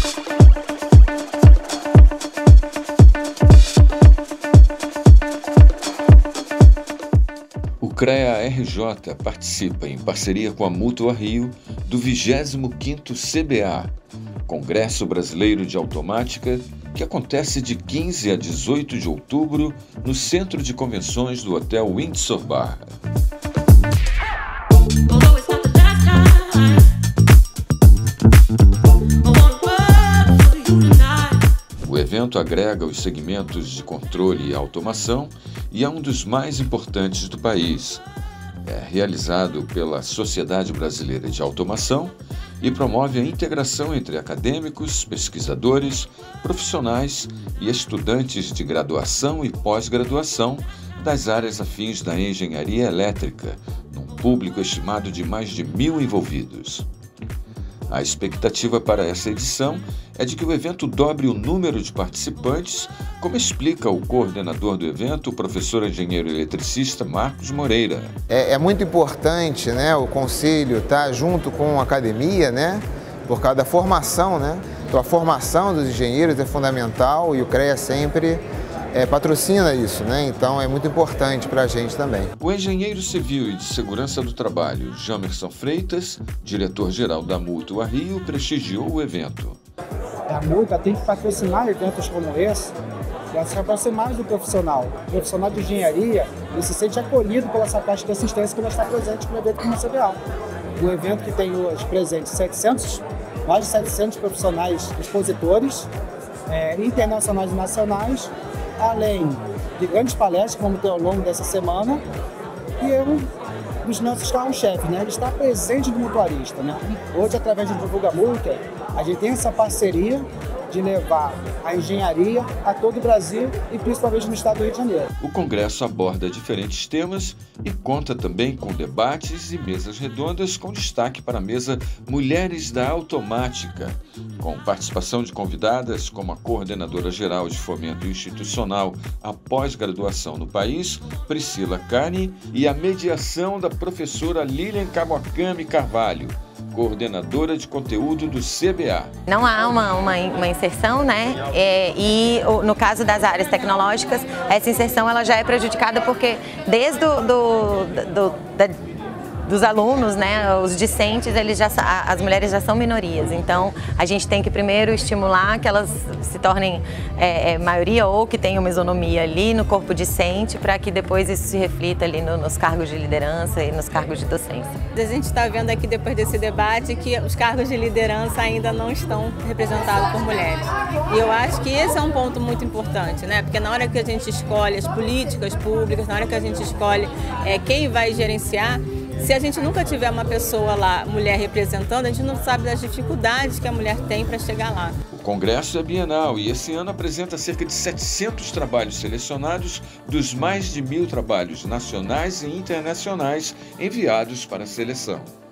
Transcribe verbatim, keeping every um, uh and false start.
O CREA-R J participa, em parceria com a Mútua Rio, do vigésimo quinto C B A, Congresso Brasileiro de Automática, que acontece de quinze a dezoito de outubro no Centro de Convenções do Hotel Windsor Barra. O evento agrega os segmentos de controle e automação e é um dos mais importantes do país. É realizado pela Sociedade Brasileira de Automação e promove a integração entre acadêmicos, pesquisadores, profissionais e estudantes de graduação e pós-graduação das áreas afins da engenharia elétrica, num público estimado de mais de mil envolvidos. A expectativa para essa edição é de que o evento dobre o número de participantes, como explica o coordenador do evento, o professor engenheiro eletricista Marcos Moreira. É, é muito importante, né, o conselho estar junto com a academia, né, por causa da formação, né? Então, a formação dos engenheiros é fundamental e o CREA sempre É, patrocina isso, né? Então é muito importante para a gente também. O engenheiro civil e de segurança do trabalho, Jamerson Freitas, diretor-geral da Mútua Rio, prestigiou o evento. A Mútua tem que patrocinar eventos como esse para se aproximar do profissional. O profissional de engenharia ele se sente acolhido pela essa caixa de assistência que nós está presente no evento como C B A. Um evento que tem hoje presentes setecentos, mais de setecentos profissionais expositores, é, internacionais e nacionais, além de grandes palestras que vamos ter ao longo dessa semana, e é um dos nossos carros-chefes, né? Ele está presente no mutuarista, né? Hoje, através do Divulga Multa, a gente tem essa parceria de levar a engenharia a todo o Brasil e principalmente no estado do Rio de Janeiro. O congresso aborda diferentes temas e conta também com debates e mesas redondas com destaque para a mesa Mulheres da Automática, com participação de convidadas como a coordenadora geral de fomento institucional à pós-graduação no país, Priscila Cani, e a mediação da professora Lilian Kawakami Carvalho, coordenadora de conteúdo do C B A. Não há uma, uma, uma inserção, né? É, e no caso das áreas tecnológicas, essa inserção ela já é prejudicada porque desde do, do, do, da, dos alunos, né, os discentes, eles já, as mulheres já são minorias. Então, a gente tem que primeiro estimular que elas se tornem é, é, maioria ou que tenham uma isonomia ali no corpo discente para que depois isso se reflita ali no, nos cargos de liderança e nos cargos de docência. A gente está vendo aqui depois desse debate que os cargos de liderança ainda não estão representados por mulheres. E eu acho que esse é um ponto muito importante, né? Porque na hora que a gente escolhe as políticas públicas, na hora que a gente escolhe é, quem vai gerenciar, se a gente nunca tiver uma pessoa lá, mulher representando, a gente não sabe das dificuldades que a mulher tem para chegar lá. O congresso é bienal e esse ano apresenta cerca de setecentos trabalhos selecionados dos mais de mil trabalhos nacionais e internacionais enviados para a seleção.